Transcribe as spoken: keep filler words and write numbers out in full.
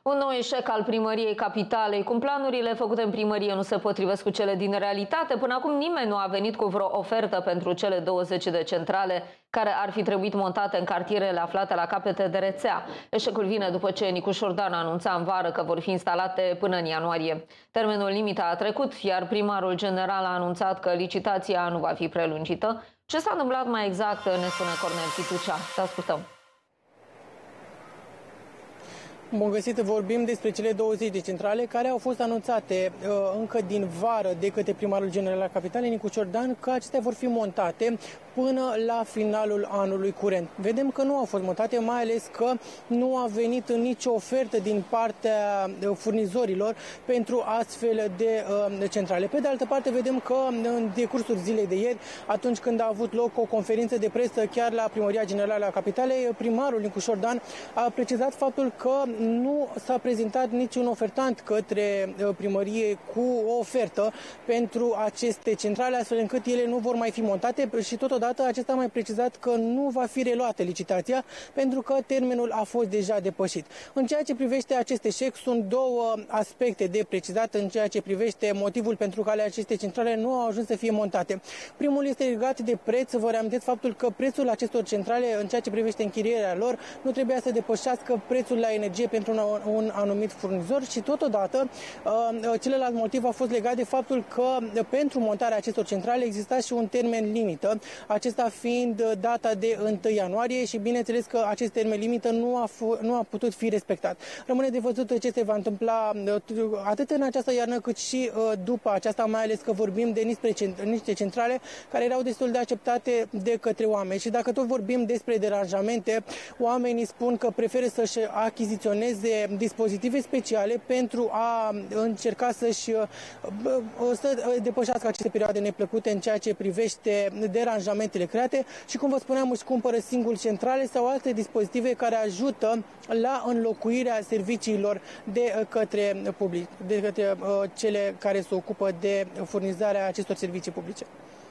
Un nou eșec al primăriei Capitalei. Cum planurile făcute în primărie nu se potrivesc cu cele din realitate, până acum nimeni nu a venit cu vreo ofertă pentru cele douăzeci de centrale care ar fi trebuit montate în cartierele aflate la capete de rețea. Eșecul vine după ce Nicu Șordan anunța în vară că vor fi instalate până în ianuarie. Termenul limită a trecut, iar primarul general a anunțat că licitația nu va fi prelungită. Ce s-a întâmplat mai exact ne spune Cornel Chitucea. Te ascultăm. Bun găsit, vorbim despre cele douăzeci de centrale care au fost anunțate uh, încă din vară de către primarul general al Capitalei, Nicu Șordan, că acestea vor fi montate până la finalul anului curent. Vedem că nu au fost montate, mai ales că nu a venit nicio ofertă din partea furnizorilor pentru astfel de uh, centrale. Pe de altă parte, vedem că în decursul zilei de ieri, atunci când a avut loc o conferință de presă chiar la Primăria Generală a Capitalei, primarul Nicu Șordan a precizat faptul că nu s-a prezentat niciun ofertant către primărie cu o ofertă pentru aceste centrale, astfel încât ele nu vor mai fi montate și totodată acesta a mai precizat că nu va fi reluată licitația pentru că termenul a fost deja depășit. În ceea ce privește acest eșec, sunt două aspecte de precizat în ceea ce privește motivul pentru care aceste centrale nu au ajuns să fie montate. Primul este legat de preț. Vă reamintesc faptul că prețul acestor centrale, în ceea ce privește închirierea lor, nu trebuia să depășească prețul la energie pentru un, un anumit furnizor și totodată celălalt motiv a fost legat de faptul că pentru montarea acestor centrale exista și un termen limită, acesta fiind data de întâi ianuarie și bineînțeles că acest termen limită nu a, nu a putut fi respectat. Rămâne de văzut ce se va întâmpla atât în această iarnă cât și după aceasta, mai ales că vorbim de niște centrale care erau destul de acceptate de către oameni și dacă tot vorbim despre deranjamente, oamenii spun că preferă să-și achiziționeze dispozitive speciale pentru a încerca să-și să depășească aceste perioade neplăcute în ceea ce privește deranjamentele create și, cum vă spuneam, își cumpără singuri centrale sau alte dispozitive care ajută la înlocuirea serviciilor de către public, de către cele care se ocupă de furnizarea acestor servicii publice.